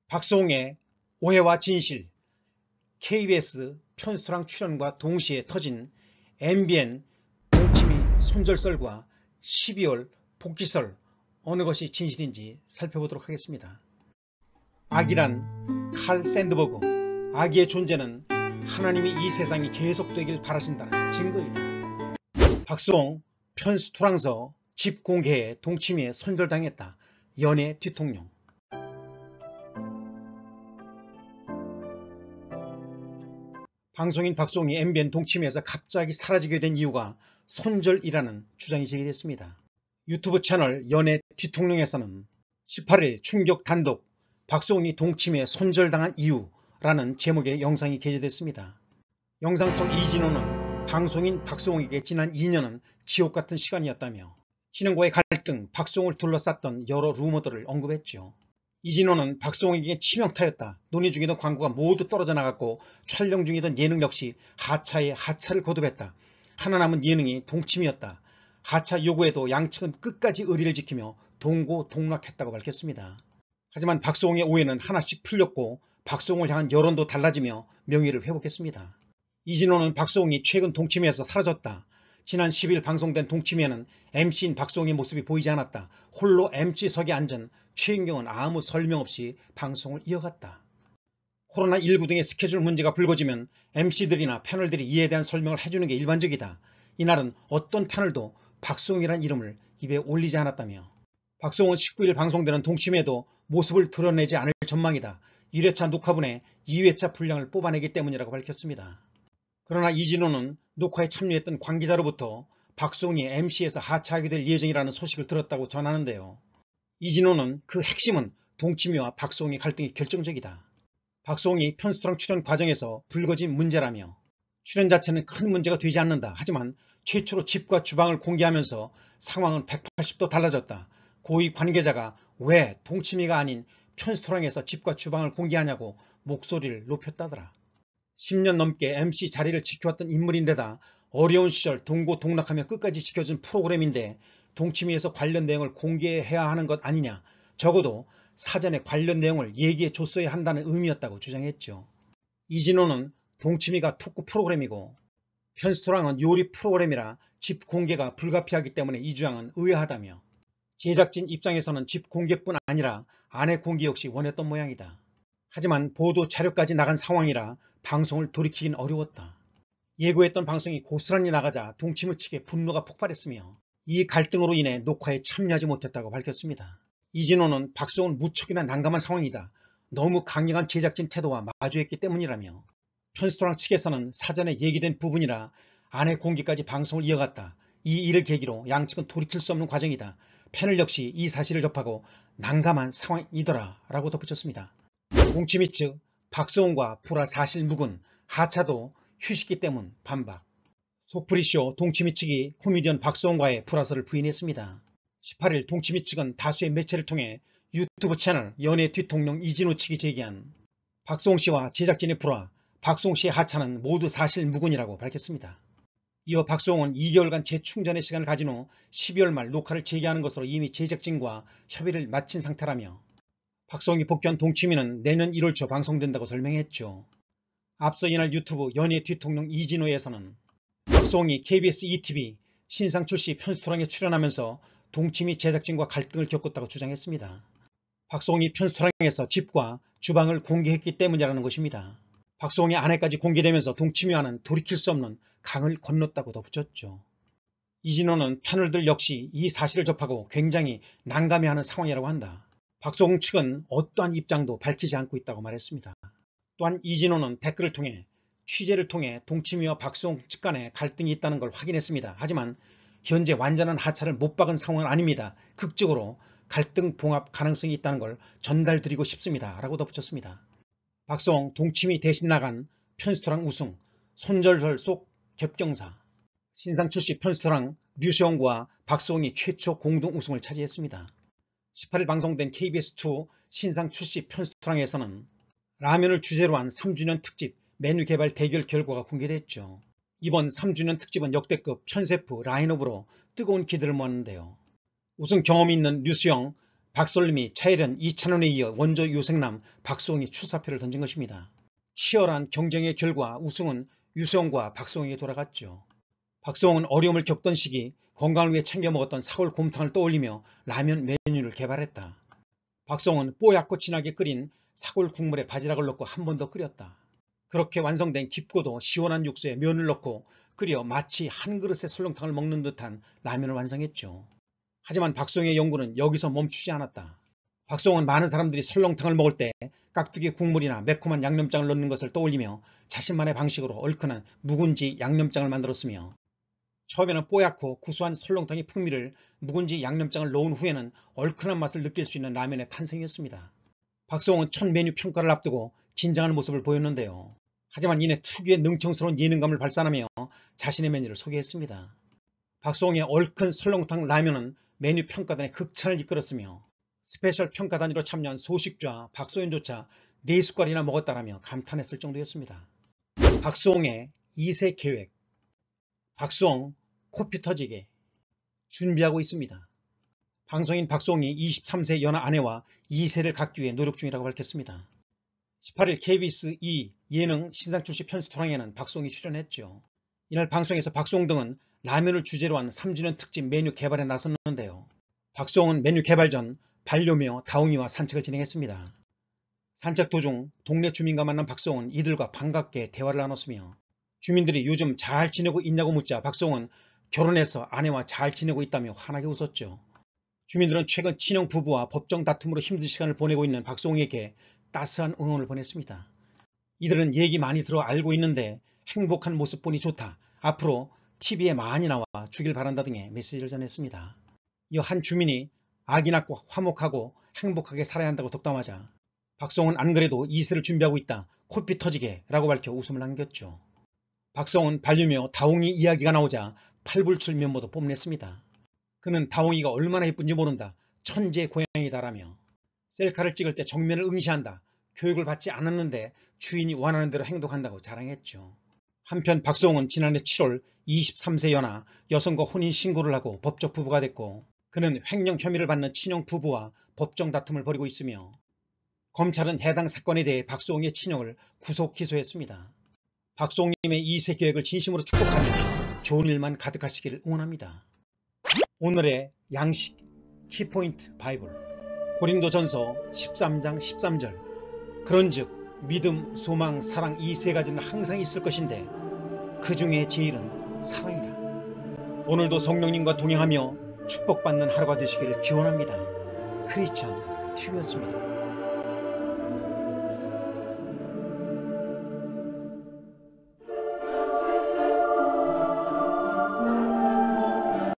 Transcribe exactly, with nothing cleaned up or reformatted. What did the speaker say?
박수홍의 오해와 진실, 케이비에스 편스토랑 출연과 동시에 터진 엠비엔 동치미 손절설과 십이월 복귀설, 어느 것이 진실인지 살펴보도록 하겠습니다. 악이란 칼 샌드버그, 악의 존재는 하나님이 이 세상이 계속되길 바라신다는 증거이다. 박수홍 편스토랑서 집 공개에 동치미에 손절당했다. 연애 뒤통령. 방송인 박수홍이 엠비엔 동치미에서 갑자기 사라지게 된 이유가 손절이라는 주장이 제기됐습니다. 유튜브 채널 연애 뒤통령에서는 십팔일 충격 단독 박수홍이 동치미에 손절당한 이유라는 제목의 영상이 게재됐습니다. 영상 속 이진호는 방송인 박수홍에게 지난 이 년은 지옥같은 시간이었다며 진영과의 갈등, 박수홍을 둘러쌌던 여러 루머들을 언급했죠. 이진호는 박수홍에게 치명타였다. 논의 중이던 광고가 모두 떨어져 나갔고 촬영 중이던 예능 역시 하차에 하차를 거듭했다. 하나 남은 예능이 동치미였다. 하차 요구에도 양측은 끝까지 의리를 지키며 동고동락했다고 밝혔습니다. 하지만 박수홍의 오해는 하나씩 풀렸고 박수홍을 향한 여론도 달라지며 명예를 회복했습니다. 이진호는 박수홍이 최근 동치미에서 사라졌다. 지난 십일 방송된 동치미에는 엠씨인 박수홍의 모습이 보이지 않았다. 홀로 엠씨석에 앉은 최인경은 아무 설명 없이 방송을 이어갔다. 코로나 일구 등의 스케줄 문제가 불거지면 엠씨들이나 패널들이 이에 대한 설명을 해주는 게 일반적이다. 이날은 어떤 패널도 박수홍이란 이름을 입에 올리지 않았다며 박수홍은 십구일 방송되는 동치미에도 모습을 드러내지 않을 전망이다. 일 회차 녹화분에 이 회차 분량을 뽑아내기 때문이라고 밝혔습니다. 그러나 이진호는 녹화에 참여했던 관계자로부터 박수홍이 엠씨에서 하차하게 될 예정이라는 소식을 들었다고 전하는데요. 이진호는 그 핵심은 동치미와 박수홍의 갈등이 결정적이다. 박수홍이 편스토랑 출연 과정에서 불거진 문제라며 출연 자체는 큰 문제가 되지 않는다. 하지만 최초로 집과 주방을 공개하면서 상황은 백팔십 도 달라졌다. 고위 관계자가 왜 동치미가 아닌 편스토랑에서 집과 주방을 공개하냐고 목소리를 높였다더라. 십 년 넘게 엠씨 자리를 지켜왔던 인물인데다 어려운 시절 동고동락하며 끝까지 지켜준 프로그램인데 동치미에서 관련 내용을 공개해야 하는 것 아니냐. 적어도 사전에 관련 내용을 얘기해 줬어야 한다는 의미였다고 주장했죠. 이진호는 동치미가 토크 프로그램이고 편스토랑은 요리 프로그램이라 집 공개가 불가피하기 때문에 이 주장은 의아하다며 제작진 입장에서는 집 공개뿐 아니라 아내 공개 역시 원했던 모양이다. 하지만 보도 자료까지 나간 상황이라 방송을 돌이키긴 어려웠다. 예고했던 방송이 고스란히 나가자 동치미 측의 분노가 폭발했으며 이 갈등으로 인해 녹화에 참여하지 못했다고 밝혔습니다. 이진호는 박수홍은 무척이나 난감한 상황이다. 너무 강력한 제작진 태도와 마주했기 때문이라며 편스토랑 측에서는 사전에 얘기된 부분이라 아내 공개까지 방송을 이어갔다. 이 일을 계기로 양측은 돌이킬 수 없는 과정이다. 패널 역시 이 사실을 접하고 난감한 상황이더라 라고 덧붙였습니다. 동치미 측 박수홍과 불화 사실 묵은, 하차도 휴식기 때문 반박. 속풀이쇼 동치미 측이 코미디언 박수홍과의 불화설을 부인했습니다. 십팔일 동치미 측은 다수의 매체를 통해 유튜브 채널 연애 뒤통령 이진호 측이 제기한 박수홍 씨와 제작진의 불화, 박수홍 씨의 하차는 모두 사실 무근이라고 밝혔습니다. 이어 박수홍은 이 개월간 재충전의 시간을 가진 후 십이월 말 녹화를 재개하는 것으로 이미 제작진과 협의를 마친 상태라며 박수홍이 복귀한 동치미는 내년 일월 초 방송된다고 설명했죠. 앞서 이날 유튜브 연예 뒤통령 이진호에서는 박수홍이 케이비에스 이티비 신상 출시 편스토랑에 출연하면서 동치미 제작진과 갈등을 겪었다고 주장했습니다. 박수홍이 편스토랑에서 집과 주방을 공개했기 때문이라는 것입니다. 박수홍의 아내까지 공개되면서 동치미와는 돌이킬 수 없는 강을 건넜다고 덧붙였죠. 이진호는 패널들 역시 이 사실을 접하고 굉장히 난감해하는 상황이라고 한다. 박수홍 측은 어떠한 입장도 밝히지 않고 있다고 말했습니다. 또한 이진호는 댓글을 통해 취재를 통해 동치미와 박수홍 측 간에 갈등이 있다는 걸 확인했습니다. 하지만 현재 완전한 하차를 못 박은 상황은 아닙니다. 극적으로 갈등 봉합 가능성이 있다는 걸 전달드리고 싶습니다. 라고 덧붙였습니다. 박수홍 동치미 대신 나간 편스토랑 우승, 손절설 속 겹경사. 신상 출시 편스토랑 류세홍과 박수홍이 최초 공동 우승을 차지했습니다. 십팔일 방송된 케이비에스 투 신상 출시 편스토랑에서는 라면을 주제로 한 삼 주년 특집 메뉴 개발 대결 결과가 공개됐죠. 이번 삼 주년 특집은 역대급 편셰프 라인업으로 뜨거운 기대를 모았는데요. 우승 경험이 있는 류수영, 박설림이 차일현 이찬원에 이어 원조 요생남 박수홍이 출사표를 던진 것입니다. 치열한 경쟁의 결과 우승은 유수영과 박수홍에게 돌아갔죠. 박수홍은 어려움을 겪던 시기 건강을 위해 챙겨 먹었던 사골곰탕을 떠올리며 라면 메뉴를 개발했다. 박수홍은 뽀얗고 진하게 끓인 사골 국물에 바지락을 넣고 한 번 더 끓였다. 그렇게 완성된 깊고도 시원한 육수에 면을 넣고 끓여 마치 한 그릇의 설렁탕을 먹는 듯한 라면을 완성했죠. 하지만 박수홍의 연구는 여기서 멈추지 않았다. 박수홍은 많은 사람들이 설렁탕을 먹을 때 깍두기 국물이나 매콤한 양념장을 넣는 것을 떠올리며 자신만의 방식으로 얼큰한 묵은지 양념장을 만들었으며, 처음에는 뽀얗고 구수한 설렁탕의 풍미를 묵은지 양념장을 넣은 후에는 얼큰한 맛을 느낄 수 있는 라면의 탄생이었습니다. 박수홍은 첫 메뉴 평가를 앞두고 긴장하는 모습을 보였는데요. 하지만 이내 특유의 능청스러운 예능감을 발산하며 자신의 메뉴를 소개했습니다. 박수홍의 얼큰 설렁탕 라면은 메뉴 평가단의 극찬을 이끌었으며 스페셜 평가단위로 참여한 소식좌 박소연조차 네 숟갈이나 먹었다라며 감탄했을 정도였습니다. 박수홍의 이 세 계획. 박수홍 코피 터지게 준비하고 있습니다. 방송인 박수홍이 이십삼 세 연하 아내와 이 세를 갖기 위해 노력 중이라고 밝혔습니다. 십팔 일 케이비에스 이 예능 신상 출시 편수 토랑에는 박수홍이 출연했죠. 이날 방송에서 박수홍 등은 라면을 주제로 한 삼 주년 특집 메뉴 개발에 나섰는데요. 박수홍은 메뉴 개발 전 반려묘 다웅이와 산책을 진행했습니다. 산책 도중 동네 주민과 만난 박수홍은 이들과 반갑게 대화를 나눴으며, 주민들이 요즘 잘 지내고 있냐고 묻자 박수홍은 결혼해서 아내와 잘 지내고 있다며 환하게 웃었죠. 주민들은 최근 친형 부부와 법정 다툼으로 힘든 시간을 보내고 있는 박수홍에게 따스한 응원을 보냈습니다. 이들은 얘기 많이 들어 알고 있는데 행복한 모습 보니 좋다. 앞으로 티비에 많이 나와 주길 바란다 등의 메시지를 전했습니다. 이어 한 주민이 아기 낳고 화목하고 행복하게 살아야 한다고 덕담하자 박수홍은 안 그래도 이 세를 준비하고 있다. 코피 터지게 라고 밝혀 웃음을 남겼죠. 박수홍은 반려묘 다웅이 이야기가 나오자 팔불출 면모도 뽐냈습니다. 그는 다웅이가 얼마나 예쁜지 모른다. 천재 고양이다라며 셀카를 찍을 때 정면을 응시한다. 교육을 받지 않았는데 주인이 원하는 대로 행동한다고 자랑했죠. 한편 박수홍은 지난해 칠월 이십삼 세 연하 여성과 혼인신고를 하고 법적 부부가 됐고, 그는 횡령 혐의를 받는 친형 부부와 법정 다툼을 벌이고 있으며, 검찰은 해당 사건에 대해 박수홍의 친형을 구속 기소했습니다. 박수홍님의 이 세 계획을 진심으로 축복하며 좋은 일만 가득하시기를 응원합니다. 오늘의 양식 키포인트 바이블 고린도전서 십삼 장 십삼 절. 그런즉 믿음, 소망, 사랑 이 세 가지는 항상 있을 것인데 그 중에 제일은 사랑이라. 오늘도 성령님과 동행하며 축복받는 하루가 되시기를 기원합니다. 크리스찬 티비였습니다.